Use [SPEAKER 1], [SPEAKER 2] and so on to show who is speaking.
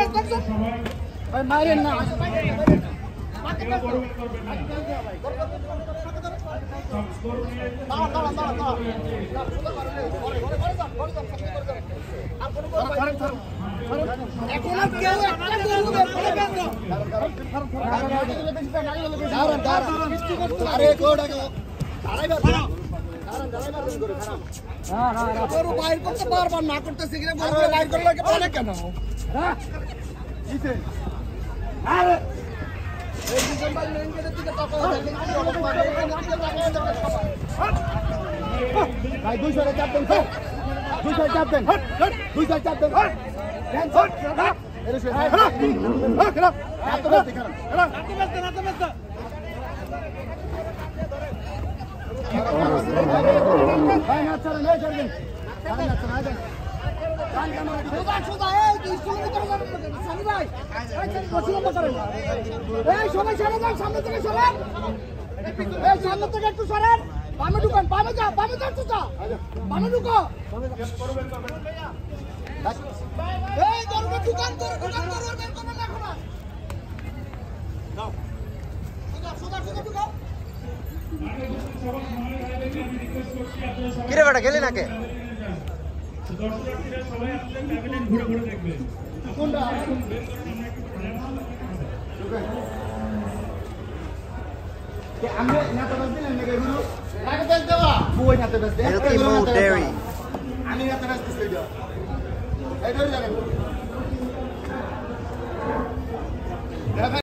[SPEAKER 1] মারেন না বাইর করতে পারবার না করতেছি কিনা বাইর করলে বলে কেন ভাই 200 চাপ দেন 200 চাপ দেন 200 চাপ দেন সবাই সরে যান সামনে থেকে সরেন সামনে থেকে একটু সরেন বামে ঢুকেন বামে যা বামে যা চুচা বামে ঢুকো এই দরকার দোকান বের করবেন না এখন দাও সোজা ঢুকো
[SPEAKER 2] কিরে বেটা গেলি নাকি
[SPEAKER 3] দর্শনার্থীরা সবাই আসলে ক্যাবিনেট ঘুরে ঘুরে দেখবে
[SPEAKER 1] কোনটা আমি নাতে বাস দিলেন নাকি গুরু নাতে বাস দেওয়া বই নাতে বাস দে আমি নাতে বাস দিছি এই ধরে যাবেন